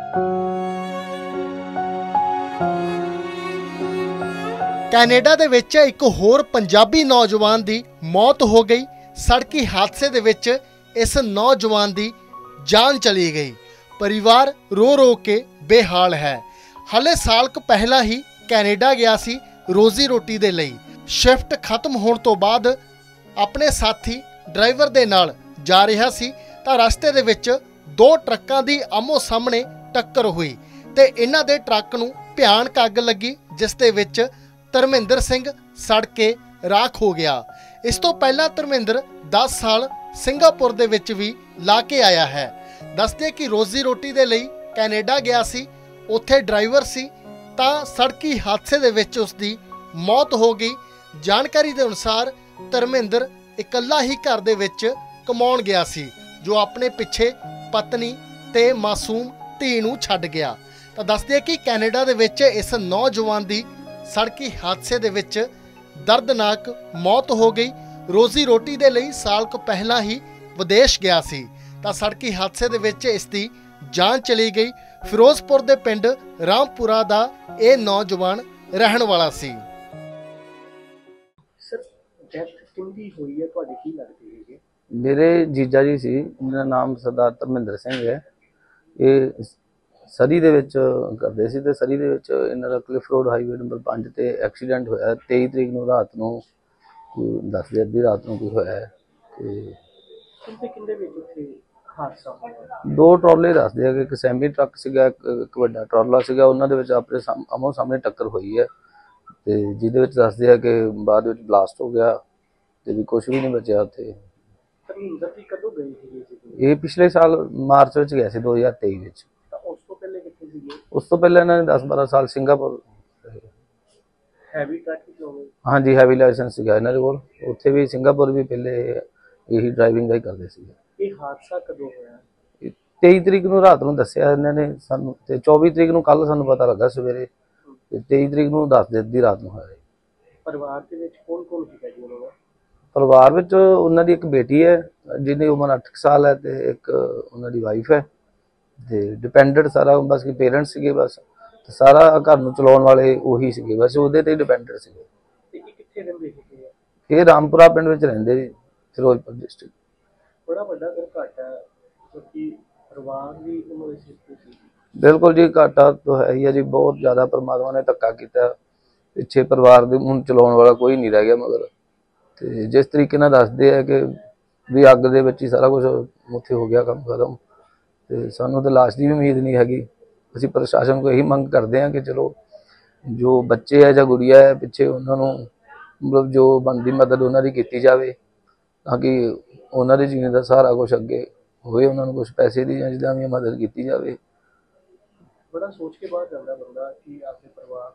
Canada ਦੇ ਵਿੱਚ ਇੱਕ ਹੋਰ ਪੰਜਾਬੀ ਨੌਜਵਾਨ ਦੀ ਮੌਤ ਹੋ ਗਈ। ਸੜਕੀ ਹਾਦਸੇ ਦੇ ਵਿੱਚ ਇਸ ਨੌਜਵਾਨ ਦੀ ਜਾਨ ਚਲੀ ਗਈ। ਪਰਿਵਾਰ ਰੋ ਰੋ ਕੇ ਬੇਹਾਲ ਹੈ। ਹਾਲੇ ਸਾਲ ਕੁ ਪਹਿਲਾਂ ਹੀ ਕੈਨੇਡਾ ਗਿਆ ਸੀ ਰੋਜ਼ੀ ਰੋਟੀ ਦੇ ਲਈ। ਸ਼ਿਫਟ ਖਤਮ ਹੋਣ ਤੋਂ ਬਾਅਦ ਆਪਣੇ ਸਾਥੀ ਡਰਾਈਵਰ ਦੇ ਨਾਲ ਜਾ ਰਿਹਾ ਸੀ ਤਾਂ ਰਸਤੇ ਦੇ ਵਿੱਚ ਦੋ ਟਰੱਕਾਂ ਦੀ ਆਮੋ ਸਾਹਮਣੇ ਟੱਕਰ ਹੋਈ ਤੇ ਇਹਨਾਂ ਦੇ ਟਰੱਕ ਨੂੰ ਭਿਆਨਕ ਅੱਗ ਲੱਗੀ, ਜਿਸ ਦੇ ਵਿੱਚ ਧਰਮਿੰਦਰ ਸਿੰਘ ਸੜ ਕੇ ਰਾਖ ਹੋ ਗਿਆ। ਇਸ ਤੋਂ ਪਹਿਲਾਂ ਧਰਮਿੰਦਰ 10 ਸਾਲ ਸਿੰਗਾਪੁਰ ਦੇ ਵਿੱਚ ਵੀ ਲਾ ਕੇ ਆਇਆ ਹੈ। ਦੱਸਦੇ ਕਿ ਰੋਜ਼ੀ ਰੋਟੀ ਦੇ ਲਈ ਕੈਨੇਡਾ ਗਿਆ ਸੀ, ਉੱਥੇ ਡਰਾਈਵਰ ਸੀ ਤਾਂ ਸੜਕੀ ਹਾਦਸੇ ਦੇ ਵਿੱਚ ਉਸ ਦੀ ਮੌਤ ਹੋ ਗਈ। ਜਾਣਕਾਰੀ ਦੇ ਅਨੁਸਾਰ ਧਰਮਿੰਦਰ ਇਕੱਲਾ ਹੀ ਘਰ ਦੇ ਵਿੱਚ ਕਮਾਉਣ ਗਿਆ ਸੀ, ਜੋ ਆਪਣੇ ਪਿੱਛੇ ਪਤਨੀ ਤੇ ਮਾਸੂਮ ਧੀ ਨੂੰ ਛੱਡ ਗਿਆ। ਤਾਂ ਦੱਸਦੇ ਕਿ ਕੈਨੇਡਾ ਦੇ ਵਿੱਚ ਇਸ ਨੌਜਵਾਨ ਦੀ ਸੜਕੀ ਹਾਦਸੇ ਦੇ ਵਿੱਚ ਦਰਦਨਾਕ ਮੌਤ ਹੋ ਗਈ। ਰੋਜ਼ੀ ਰੋਟੀ ਦੇ ਲਈ ਸਾਲ ਕੁ ਪਹਿਲਾਂ ਹੀ ਵਿਦੇਸ਼ ਗਿਆ ਸੀ ਤਾਂ ਸੜਕੀ ਹਾਦਸੇ ਦੇ ਵਿੱਚ ਇਸ ਦੀ ਜਾਨ ਚਲੀ ਗਈ। ਫਿਰੋਜ਼ਪੁਰ ਦੇ ਪਿੰਡ ਰਾਮਪੁਰਾ ਦਾ ਇਹ ਨੌਜਵਾਨ ਰਹਿਣ ਵਾਲਾ ਸੀ। ਸਰ, ਡੈਥ ਕਿੰਦੀ ਹੋਈ ਹੈ ਤੁਹਾਡੀ, ਕੀ ਲੱਗਦੀ ਹੈ? ਮੇਰੇ ਜੀਜਾ ਜੀ ਸੀ, ਇਹਨਾਂ ਦਾ ਨਾਮ ਸਰਦਾਰ ਧਰਮਿੰਦਰ ਸਿੰਘ ਹੈ। ਇਹ ਸਰੀ ਦੇ ਵਿੱਚ ਕਰਦੇ ਸੀ ਤੇ ਸਰੀ ਦੇ ਵਿੱਚ ਇਹਨਾਂ ਦਾ ਕਲਿਫ ਰੋਡ ਹਾਈਵੇ ਨੰਬਰ 5 ਤੇ ਐਕਸੀਡੈਂਟ ਹੋਇਆ 23 ਤਰੀਕ ਨੂੰ ਰਾਤ ਨੂੰ, 10 ਵਜੇ ਅੱਧੀ ਰਾਤ ਨੂੰ ਕੋਈ ਹੋਇਆ ਤੇ ਕਿੰਦੇ ਵਿੱਚ ਉੱਥੇ ਹਾਦਸਾ ਹੋਇਆ? ਦੋ ਟਰਾਲੇ ਦੱਸਦੇ ਆ ਕਿ ਇੱਕ ਸੈਮੀ ਟਰੱਕ ਸੀਗਾ, ਇੱਕ ਵੱਡਾ ਟਰਾਲਾ ਸੀਗਾ, ਉਹਨਾਂ ਦੇ ਵਿੱਚ ਆਪਣੇ ਆਮੋ ਸਾਹਮਣੇ ਟੱਕਰ ਹੋਈ ਹੈ ਤੇ ਜਿਹਦੇ ਵਿੱਚ ਦੱਸਦੇ ਆ ਕਿ ਬਾਅਦ ਵਿੱਚ ਬਲਾਸਟ ਹੋ ਗਿਆ ਤੇ ਵੀ ਕੁਝ ਵੀ ਨਹੀਂ ਬਚਿਆ ਉੱਥੇ। ਧਰਮਿੰਦਰ ਜੀ ਕਦੋਂ ਗਏ ਸੀ? ਇਹ ਪਿਛਲੇ ਸਾਲ ਮਾਰਚ ਵਿੱਚ ਗਿਆ ਸੀ 2023 ਵਿੱਚ। ਉਸ ਤੋਂ ਪਹਿਲੇ ਕਿੱਥੇ ਸੀਗੇ? ਉਸ ਤੋਂ ਪਹਿਲਾਂ ਇਹਨਾਂ ਨੇ 10-12 ਸਾਲ ਸਿੰਗਾਪੁਰ। ਹੈਵੀ ਟਰੱਕ ਚਲਾਉਂਦੇ? ਹਾਂਜੀ, ਹੈਵੀ ਲਾਇਸੈਂਸ ਸੀਗਾ ਇਹਨਾਂ ਦੇ ਕੋਲ। ਉੱਥੇ ਵੀ ਸਿੰਗਾਪੁਰ ਵੀ ਪਹਿਲੇ ਇਹੀ ਡਰਾਈਵਿੰਗ ਦਾ ਹੀ ਕਰਦੇ ਸੀਗੇ। ਇਹ ਹਾਦਸਾ ਕਦੋਂ ਹੋਇਆ? 23 ਤਰੀਕ ਨੂੰ ਰਾਤ ਨੂੰ ਦੱਸਿਆ ਇਹਨਾਂ ਨੇ ਸਾਨੂੰ ਤੇ 24 ਤਰੀਕ ਨੂੰ ਕੱਲ ਸਾਨੂੰ ਪਤਾ ਲੱਗਾ ਸਵੇਰੇ ਤੇ 23 ਤਰੀਕ ਨੂੰ 10 ਵਜੇ ਦੀ ਰਾਤ ਨੂੰ ਹੋਇਆ। ਪਰਿਵਾਰ ਦੇ ਵਿੱਚ ਕੌਣ ਕੌਣ ਸੀਗਾ ਜੀ ਉਹਨਾਂ ਦਾ? ਪਰਿਵਾਰ ਵਿੱਚ ਉਹਨਾਂ ਦੀ ਇੱਕ ਬੇਟੀ ਹੈ ਜਿਹਦੀ ਉਮਰ 8 ਸਾਲ ਹੈ ਤੇ ਇੱਕ ਉਹਨਾਂ ਦੀ ਵਾਈਫ ਹੈ ਤੇ ਡਿਪੈਂਡੈਂਟ ਸਾਰਾ ਬਸ ਕਿ ਪੇਰੈਂਟਸ ਸੀਗੇ ਬਸ, ਤੇ ਸਾਰਾ ਘਰ ਨੂੰ ਚਲਾਉਣ ਵਾਲੇ ਉਹੀ ਸੀਗੇ, ਬਸ ਉਹਦੇ ਤੇ ਡਿਪੈਂਡੈਂਟ ਸੀਗੇ। ਤੇ ਇਹ ਕਿੱਥੇ ਰਹਿੰਦੇ ਸੀਗੇ? ਇਹ ਰਾਮਪੁਰਾ ਪਿੰਡ ਵਿੱਚ ਰਹਿੰਦੇ ਜੀ, ਫਿਰੋਜ਼ਪੁਰ ਡਿਸਟ੍ਰਿਕਟ। ਬੜਾ ਵੱਡਾ ਘਾਟਾ ਹੈ ਕਿਉਂਕਿ ਪਰਿਵਾਰ ਵੀ ਉਹਨਾਂ ਦੀ ਸਿਰ ਸੀ। ਬਿਲਕੁਲ ਜੀ, ਘਾਟਾ ਤਾਂ ਹੈ ਹੀ ਹੈ ਜੀ, ਬਹੁਤ ਜ਼ਿਆਦਾ ਪਰਮਾਤਮਾ ਨੇ ਧੱਕਾ ਕੀਤਾ। ਪਿੱਛੇ ਪਰਿਵਾਰ ਦੇ ਹੁਣ ਚਲਾਉਣ ਵਾਲਾ ਕੋਈ ਨਹੀਂ ਰਹਿ ਗਿਆ ਮਗਰ। ਤੇ ਜਿਸ ਤਰੀਕੇ ਨਾਲ ਦੱਸਦੇ ਆ ਕਿ ਵੀ ਅੱਗ ਦੇ ਵਿੱਚ ਹੀ ਸਾਰਾ ਕੁਝ ਉੱਥੇ ਹੋ ਗਿਆ ਕੰਮ ਖਤਮ, ਤੇ ਸਾਨੂੰ ਤਾਂ ਲਾਸ਼ ਦੀ ਵੀ ਉਮੀਦ ਨਹੀਂ ਹੈਗੀ। ਅਸੀਂ ਪ੍ਰਸ਼ਾਸਨ ਕੋਲ ਇਹੀ ਮੰਗ ਕਰਦੇ ਹਾਂ ਕਿ ਚਲੋ ਜੋ ਬੱਚੇ ਹੈ ਜਾਂ ਗੁੜੀਆ ਹੈ ਪਿੱਛੇ, ਉਹਨਾਂ ਨੂੰ ਮਤਲਬ ਜੋ ਬਣਦੀ ਮਦਦ ਉਹਨਾਂ ਦੀ ਕੀਤੀ ਜਾਵੇ ਤਾਂ ਕਿ ਉਹਨਾਂ ਦੇ ਜੀਣ ਦਾ ਸਾਰਾ ਕੁਝ ਅੱਗੇ ਹੋਏ, ਉਹਨਾਂ ਨੂੰ ਕੁਝ ਪੈਸੇ ਦੀ ਜਾਂ ਜਿੱਦਾਂ ਵੀ ਮਦਦ ਕੀਤੀ ਜਾਵੇ। ਬੜਾ ਸੋਚ ਕੇ ਬਾਹਰ ਜਾਂਦਾ ਬੰਦਾ ਕਿ ਆਪਣੇ ਪਰਿਵਾਰ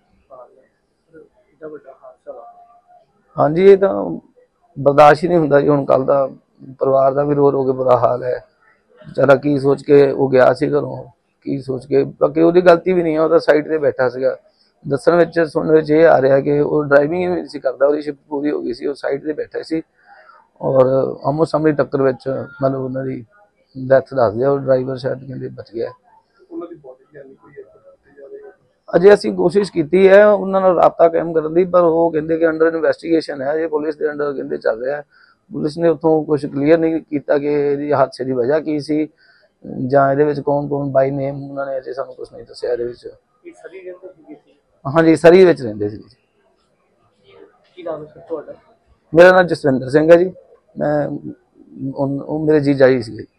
ਦਾ ਵੱਡਾ ਹਾਦਸਾ ਵਾ। ਹਾਂਜੀ, ਇਹ ਤਾਂ ਬਰਦਾਸ਼ਤ ਹੀ ਨਹੀਂ ਹੁੰਦਾ ਜੀ। ਹੁਣ ਕੱਲ ਦਾ ਪਰਿਵਾਰ ਦਾ ਵੀ ਰੋ ਰੋ ਕੇ ਬੁਰਾ ਹਾਲ ਹੈ। ਵਿਚਾਰਾ ਕੀ ਸੋਚ ਕੇ ਉਹ ਗਿਆ ਸੀ ਘਰੋਂ, ਕੀ ਸੋਚ ਕੇ, ਬਾਕੀ ਉਹਦੀ ਗਲਤੀ ਵੀ ਨਹੀਂ ਹੈ, ਉਹ ਤਾਂ ਸਾਈਡ ਤੇ ਬੈਠਾ ਸੀਗਾ। ਦੱਸਣ ਵਿੱਚ ਸੁਣਨ ਵਿੱਚ ਇਹ ਆ ਰਿਹਾ ਕਿ ਉਹ ਡਰਾਈਵਿੰਗ ਹੀ ਨਹੀਂ ਸੀ ਕਰਦਾ, ਉਹਦੀ ਸ਼ਿਫਟ ਪੂਰੀ ਹੋ ਗਈ ਸੀ, ਉਹ ਸਾਈਡ ਤੇ ਬੈਠਾ ਸੀ ਔਰ ਆਮੋ ਸਾਹਮਣੇ ਟੱਕਰ ਵਿੱਚ ਮਤਲਬ ਉਹਨਾਂ ਦੀ ਡੈਥ ਦੱਸਦੇ ਆ। ਉਹ ਡਰਾਈਵਰ ਸ਼ਾਇਦ ਕਹਿੰਦੇ ਬਚ ਗਿਆ। ਉਹਨਾਂ ਦੀ ਬੋਡੀ ਜਾਨੀ ਕੋਈ ਅਜੇ ਅਸੀਂ ਕੋਸ਼ਿਸ਼ ਕੀਤੀ ਹੈ ਉਹਨਾਂ ਨਾਲ ਰਾਬਤਾ ਕਾਇਮ ਕਰਨ ਦੀ, ਪਰ ਉਹ ਕਹਿੰਦੇ ਕਿ ਅੰਡਰ ਇਨਵੈਸਟੀਗੇਸ਼ਨ ਹੈ, ਇਹ ਪੁਲਿਸ ਦੇ ਅੰਡਰ ਕਹਿੰਦੇ ਚੱਲ ਰਿਹਾ। ਪੁਲਿਸ ਨੇ ਉੱਥੋਂ ਕੁਝ ਕਲੀਅਰ ਨਹੀਂ ਕੀਤਾ ਕਿ ਇਹਦੀ ਹਾਦਸੇ ਦੀ ਵਜ੍ਹਾ ਕੀ ਸੀ ਜਾਂ ਇਹਦੇ ਵਿੱਚ ਕੌਣ ਕੌਣ ਬਾਈ ਨੇਮ, ਉਹਨਾਂ ਨੇ ਅਜੇ ਸਾਨੂੰ ਕੁਝ ਨਹੀਂ ਦੱਸਿਆ ਇਹਦੇ ਵਿੱਚ। ਹਾਂਜੀ, ਸਰੀ ਵਿੱਚ ਰਹਿੰਦੇ ਸੀ। ਕੀ ਨਾਮ ਹੈ ਤੁਹਾਡਾ? ਮੇਰਾ ਨਾਮ ਜਸਵਿੰਦਰ ਸਿੰਘ ਹੈ ਜੀ। ਮੈਂ ਉਹ ਮੇਰੇ ਜੀਜਾ ਜੀ ਸੀਗੇ।